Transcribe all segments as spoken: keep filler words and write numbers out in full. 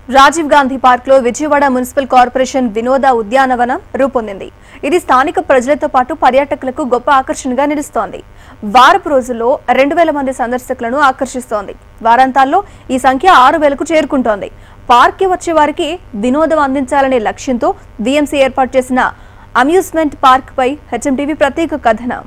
Rajiv Gandhi park లో Vijayawada municipal corporation వినోద ఉద్యానవనం రూపొందింది. ఇది స్థానిక ప్రజలతో పాటు పర్యాటకులకు గొప్ప ఆకర్షణగా నిలుస్తోంది. వారపు రోజుల్లో రెండు వేల మంది సందర్శకులను ఆకర్షిస్తోంది. వారాంతాల్లో ఈ సంఖ్య ఆరు వేలకు చేరుకుంటోంది. పార్క్ కి వచ్చే వారికి వినోదం అందించాలనే లక్ష్యంతో వీఎంసీ ఏర్పాటు చేసిన అమ్యూజ్మెంట్ పార్క్ పై హెచ్ఎంటీవీ ప్రత్యేక కథనం.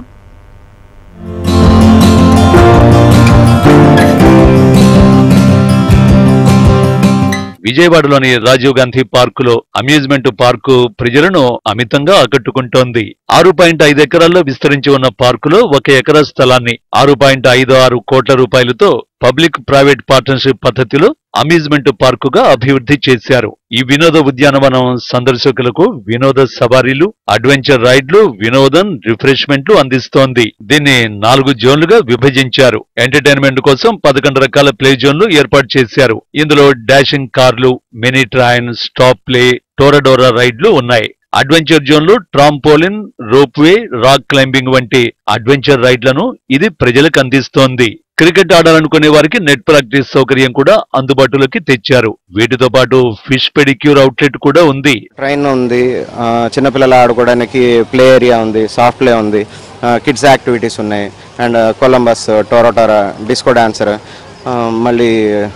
విజయవాడలోని రాజీవ్ గాంధీ పార్కులో అమ్యూజ్మెంట్ పార్కు ప్రజలను అమితంగా ఆకట్టుకుంటోంది. ఆరు పాయింట్ ఐదు ఎకరాల్లో విస్తరించి ఉన్న పార్కులో ఒక ఎకరా స్థలాన్ని ఆరు పాయింట్ ఐదు ఆరు కోట్ల రూపాయలతో పబ్లిక్ ప్రైవేట్ పార్ట్నర్షిప్ పద్ధతిలో అమ్యూజ్మెంట్ పార్కుగా అభివృద్ధి చేశారు. ఈ వినోద ఉద్యానవనం సందర్శకులకు వినోద సవారీలు, అడ్వెంచర్ రైడ్లు, వినోదం, రిఫ్రెష్మెంట్లు అందిస్తోంది. దీన్ని నాలుగు జోన్లుగా విభజించారు. ఎంటర్టైన్మెంట్ కోసం పదకొండు రకాల ప్లే జోన్లు ఏర్పాటు చేశారు. ఇందులో డాషింగ్ కార్లు, మినీ ట్రైన్, స్టాప్ ప్లే, టోరడోరా రైడ్లు ఉన్నాయి. అడ్వెంచర్ జోన్లు ట్రాంపోలిన్, రోప్వే, రాక్ క్లైంబింగ్ వంటి అడ్వెంచర్ రైడ్లను ఇది ప్రజలకు అందిస్తోంది. క్రికెట్ ఆడాలనుకునే వారికి నెట్ ప్రాక్టీస్ సౌకర్యం కూడా అందుబాటులోకి తెచ్చారు. వీటితో పాటు ఫిష్ పెడిక్యూర్ అవుట్లెట్ కూడా ఉంది. ట్రైన్ ఉంది, చిన్నపిల్లలు ఆడుకోవడానికి ప్లే ఏరియా ఉంది, సాఫ్ట్ ప్లే ఉంది, కిడ్స్ యాక్టివిటీస్ ఉన్నాయి, అండ్ కొలంబస్, టోరోటారా, డిస్కో డాన్సర్, మళ్ళీ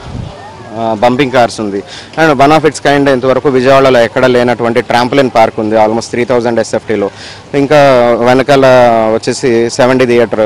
బంపింగ్ కార్స్ ఉంది. And one of its kind ఇంతవరకు విజయవాడలో ఎక్కడ లేనటువంటి ట్రాంపోలిన్ పార్క్ ఉంది, ఆల్మోస్ట్ త్రీ థౌజండ్ ఎస్ఎఫ్టీలో. ఇంకా వెనకాల వచ్చేసి seventy theatre,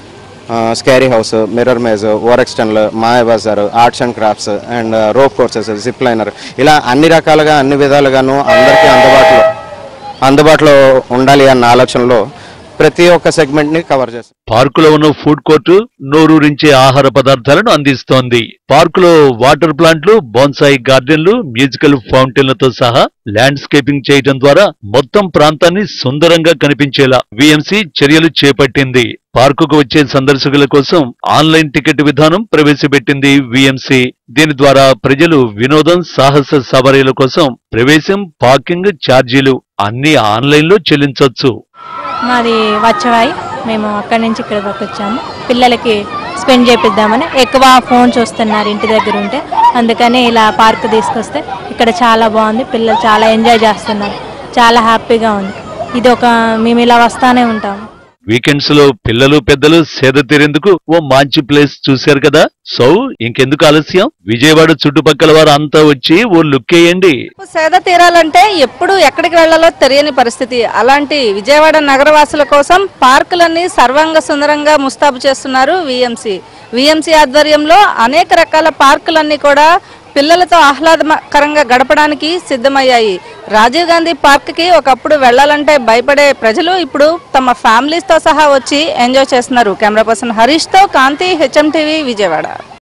scary house, mirror maze, over ఎక్స్టెన్ల్, Maya Bazar, arts and crafts, and rope courses, zip liner, ఇలా అన్ని రకాలుగా అన్ని విధాలుగాను అందరికీ అందుబాటులో అందుబాటులో ఉండాలి అన్న ఆలోచనలో ప్రతి ఒక్క సెగ్మెంట్ ని కవర్ చేస్తాం. పార్కులో ఉన్న ఫుడ్ కోర్టు నోరూరించే ఆహార పదార్థాలను అందిస్తోంది. పార్కులో వాటర్ ప్లాంట్లు, బోన్సాయి గార్డెన్లు, మ్యూజికల్ ఫౌంటైన్లతో సహా ల్యాండ్స్కేపింగ్ చేయడం ద్వారా మొత్తం ప్రాంతాన్ని సుందరంగా కనిపించేలా వీఎంసీ చర్యలు చేపట్టింది. పార్కుకు వచ్చే సందర్శకుల కోసం ఆన్లైన్ టికెట్ విధానం ప్రవేశపెట్టింది వీఎంసీ. దీని ద్వారా ప్రజలు వినోదం, సాహస సవారీల కోసం ప్రవేశం, పార్కింగ్ ఛార్జీలు అన్ని ఆన్లైన్ లో చెల్లించవచ్చు. మాది వచ్చవాయి, మేము అక్కడి నుంచి ఇక్కడ వరకు వచ్చాము. పిల్లలకి స్పెండ్ చేపిద్దామని, ఎక్కువ ఫోన్ చూస్తున్నారు ఇంటి దగ్గర ఉంటే, అందుకని ఇలా పార్క్ తీసుకొస్తే ఇక్కడ చాలా బాగుంది. పిల్లలు చాలా ఎంజాయ్ చేస్తున్నారు, చాలా హ్యాపీగా ఉంది. ఇది ఒక మేము ఇలా వస్తానే ఉంటాము. వీకెండ్స్ లో పిల్లలు పెద్దలు సేద తీరేందుకు ఓ మంచి ప్లేస్ చూశారు కదా. సో ఇంకెందుకు ఆలస్యం, విజయవాడ చుట్టుపక్కల వారు అంతా వచ్చి ఓ లుక్ వేయండి. సేద తీరాలంటే ఎప్పుడు ఎక్కడికి వెళ్లాలో తెలియని పరిస్థితి. అలాంటి విజయవాడ నగరవాసుల కోసం పార్కులన్నీ సర్వాంగ సుందరంగా ముస్తాబు చేస్తున్నారు వీఎంసీ. వీఎంసీ ఆధ్వర్యంలో అనేక రకాల పార్కులన్నీ కూడా పిల్లలతో ఆహ్లాదకరంగా గడపడానికి సిద్ధమయ్యాయి. రాజీవ్ గాంధీ పార్క్ కి ఒకప్పుడు వెళ్లాలంటే భయపడే ప్రజలు ఇప్పుడు తమ ఫ్యామిలీస్ తో సహా వచ్చి ఎంజాయ్ చేస్తున్నారు. కెమెరా పర్సన్ హరీష్ తో కాంతి, హెచ్ఎంటీవీ, విజయవాడ.